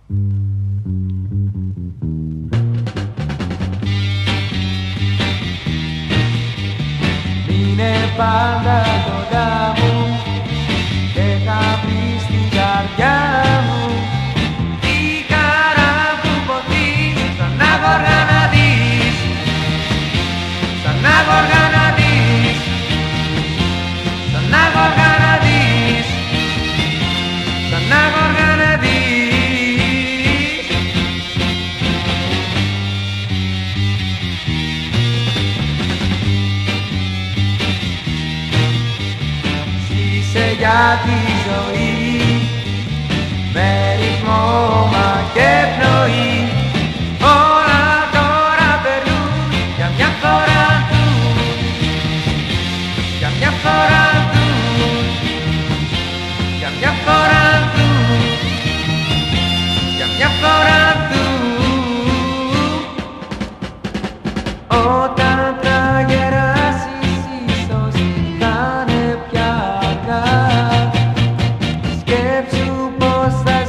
Είναι πάντα κοντά μου και θα βρεις στην καρδιά μου τη χαρά που ποθεί σαν αγοργά να δεις, σαν αγοργά να δεις, σαν αγοργά να δεις, σαν αγοργά να δεις. Ζήσε για τη ζωή με ρυθμό μα και πνοή. Όλα τώρα περνούν για μια φορά του, για μια φορά του, για μια φορά του, για μια φορά του. Όταν θα γεράσεις ίσως θα είναι πια αργά. Σκέψου πως θα